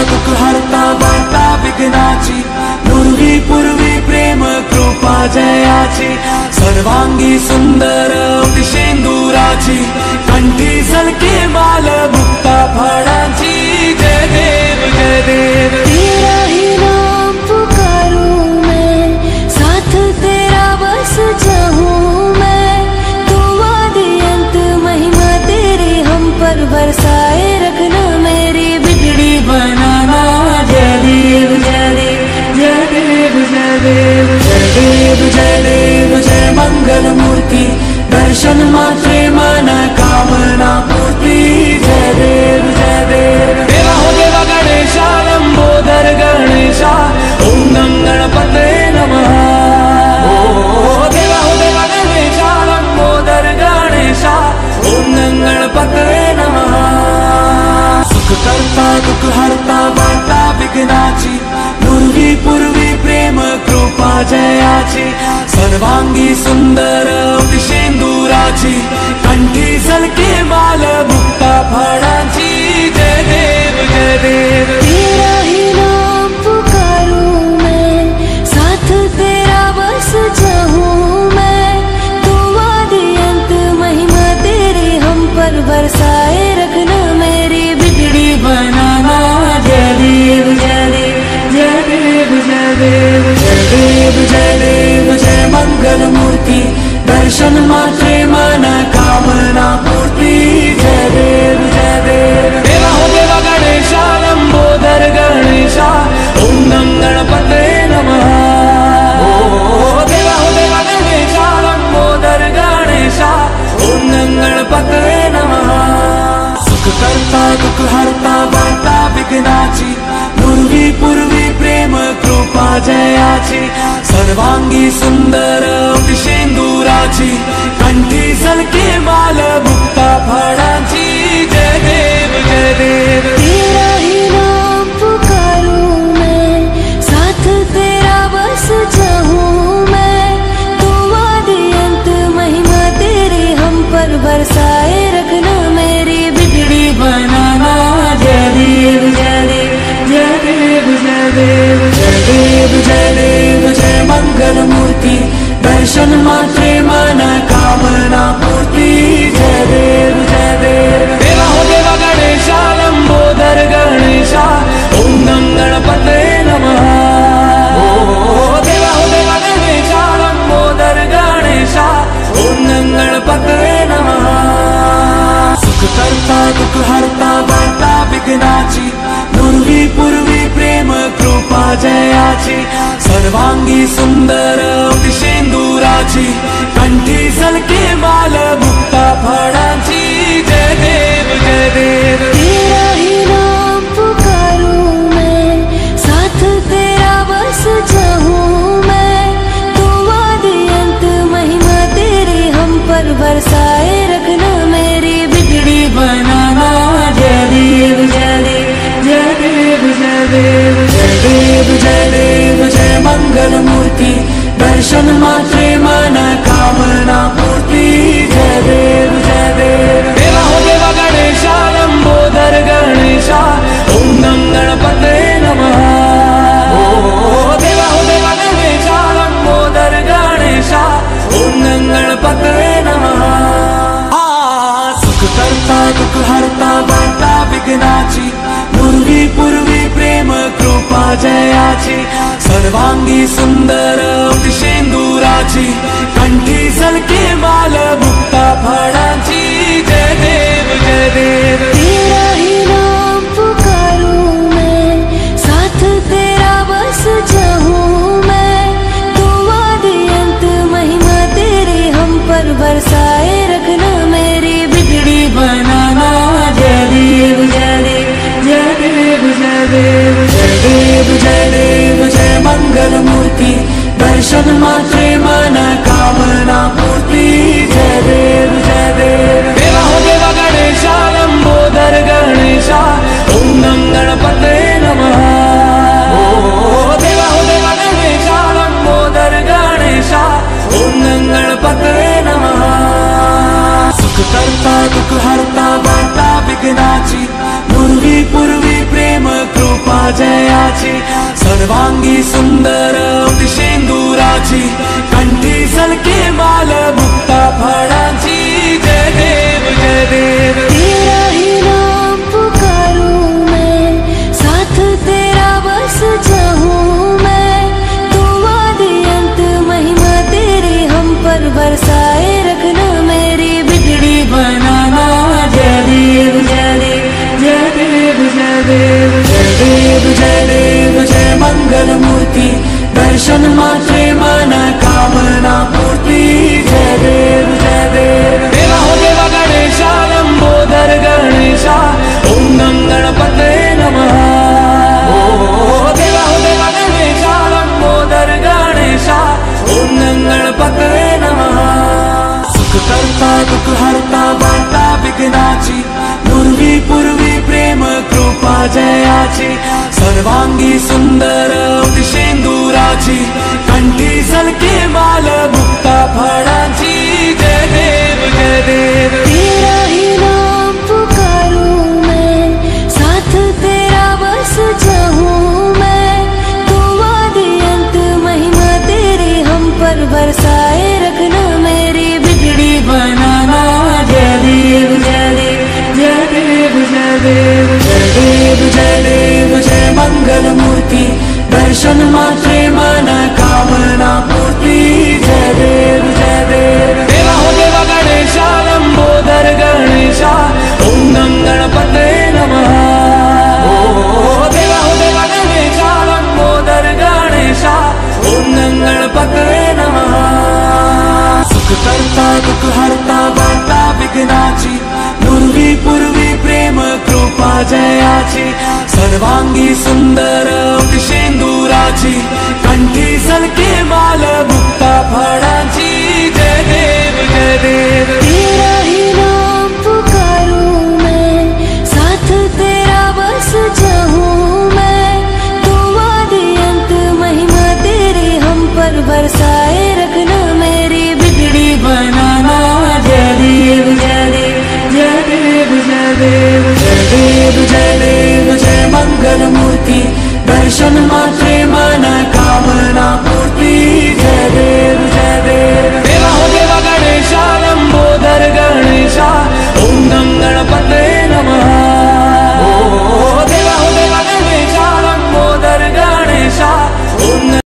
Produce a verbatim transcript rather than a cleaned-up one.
दुःख हरता वार्ता विघ्नाची, पूर्वी पूर्वी प्रेम कृपा जयाची, सर्वांगी सुंदर शेंदुराची, कंठी झलके माल मुक्ता फळांची। जय देव जय देव तेरा ही नाम पुकारूं मैं, साथ तेरा बस चाहूं मैं, तू आदि अंत महिमा तेरी हम पर बरसाए रखना, मेरी बिगड़ी बनाना। जय देव जय देव जय देव जय देव जय देव जय देव जय मंगल मूर्ति, दर्शन मात्रे मन कामना पूर्ति। जय देव जय देव देवा हो देवा गणेशा, लंबोदर गणेशा, ओम गं गणपते नमः। ओ देवा हो देवा गणेशा, लंबोदर गणेशा, ओम गं गणपते नमः। सुख करता दुःख हरता वार्ता विघ्नाची, पूर्वी पूर्वी प्रेम कृपा जयाची, सर्वांगी सुंदर शेंदुराची, कंठी झलके माल मुक्ता फळांची। जय देव जय देव तेरा ही नाम पुकारूं मैं, साथ तेरा बस चाहूं मैं, तू आदि अंत महिमा तेरी हम पर बरसाए रखना, मेरी बिगड़ी बनाना। जय देव जय देव जय देव जय देव जय देव जय देव जय मंगल मूर्ति, दर्शन मात्रे मन कामना पूर्ति। जय देव जय देव देवा हो देवा गणेशा, लंबोदर गणेशा, ओम गं गणपते नमः। ओ देवा हो देवा गणेशा, लंबोदर गणेशा, ओम गं गणपते नमः। सुख करता दुःख हरता वार्ता विघ्नाची, पूर्वी पूर्वी प्रेम कृपा जयाची, सर्वांगी सुंदर शेंदुराची, कंठी झलके माल मुक्ता फळांची। जय देव जय देव तेरा ही नाम पुकारूं मैं, साथ तेरा बस चाहूं मैं, तू आदि अंत महिमा तेरी हम पर बरसाए रखना, मेरी बिगड़ी बनाना। जय देव जय देव जय देव जय देव जय देव जय देव जय मंगल मूर्ति, दर्शन मात्रे मन कामना पूर्ति। जय देव जय देव देवा हो देवा गणेशा, लंबोदर गणेशा, ओम गं गणपते नमः। ओ देवा हो देवा गणेशा, लंबोदर गणेशा, ओम गं गणपते नमः। सुख करता दुःख हरता वार्ता विघ्नाची, पूर्वी पूर्वी प्रेम कृपा जयाची, सर्वांगी सुंदर शेंदुराची, कंठी झलके माल मुक्ता फळांची। जय देव जय देव तेरा ही नाम पुकारूं मैं, साथ तेरा बस चाहूं मैं, तू आदि अंत महिमा तेरी हम पर बरसाए रखना, मेरी बिगड़ी बनाना। जय देव जय देव जय देव जय देव जय देव जय देव जय मंगल मूर्ति, दर्शन मात्रे मन कामना पूर्ति। जय देव जय देव देवा हो देवा गणेशा, लंबोदर गणेशा, ओम गं गणपते नमः। ओ देवा हो देवा गणेशा, लंबोदर गणेशा, ओम गं गणपते नमः। सुख करता दुःख हरता वार्ता विघ्नाची, पूर्वी पूर्वी प्रेम कृपा जयाची, सर्वांगी सुंदर शेंदुराची, कंठी झलके माल मुक्ता फळांची। जय देव जय देव तेरा ही नाम पुकारूं मैं, साथ तेरा बस चाहूं मैं, तू आदि अंत महिमा तेरी हम पर बरसाए रखना, मेरी बिगड़ी बनाना। जय देव जय देव जय देव जय देव जय देव जय देव जय मंगल मूर्ति, दर्शन मात्रे मन कामना पूर्ति। जय देव जय देव देवा हो देवा गणेशा, लंबोदर गणेशा, ओम गं गणपते नमः। ओ देवा हो देवा गणेशा, लंबोदर गणेशा, ओम गं गणपते नमः। सुख करता दुःख हरता वार्ता विघ्नाची, पूर्वी पूर्वी प्रेम कृपा कृपा जयाची सर्वांगी सुंदर सिंदुराची कंठी सलके माल मुक्ता फळांची जय देव जय देव तेरा ही नाम पुकारूं मैं साथ तेरा बस चाहूं मैं तू आदि अंत महिमा तेरी हम पर बरसाए रखना मेरी बिगड़ी बनाना जय देव जय देव जय देव जय देव जय देव जय देव जय मंगल मूर्ति दर्शन मात्रे मन कामना पूर्ति जय देव जय देव देवा हो देवा गणेशा लंबोदर गणेशा ओम नम गणपते नमः ओ देवा हो देवा गणेशा लंबोदर गणेशा ओम नम गणपते नमः सुख करता दुख हरता वार्ता विघ्नाची पूर्वी पूर्वी प्रेम कृपा जयाची सर्वांगी सुंदर सिंदुराची कंठी सलके माल मुक्ता फळांची जय देव जय देव तेरा ही नाम पुकारूं मैं साथ तेरा बस चाहूं मैं तू आदि अंत महिमा तेरी हम पर बरसाए रखना मेरी बिगड़ी बनाना जय देव जय देव जय देव जय देव जय देव जय देव जय मंगल मूर्ति दर्शन मात्रे मन कामना पूर्ति जय देव जय देव देवा हो देवा गणेशा लंबोदर गणेशा ओम नम गणपते नमः ओ देवा हो देवा गणेशा लंबोदर गणेशा ओम नम गणपते नमः सुख करता दुख हरता वार्ता विघ्नाची पूर्वी पूर्वी प्रेम कृपा जयाची सर्वांगी सुंदर सिंदुराची कंठी सलके माल मुक्ता फळांची जय देव जय देव तेरा ही नाम पुकारूं मैं साथ तेरा बस चाहूं मैं तू आदि अंत महिमा तेरी हम पर बरसाए रखना मेरी बिगड़ी बनाना जय देव जय देव जय देव जय देव जय देव जय देव जय मंगल मूर्ति दर्शन मात्रे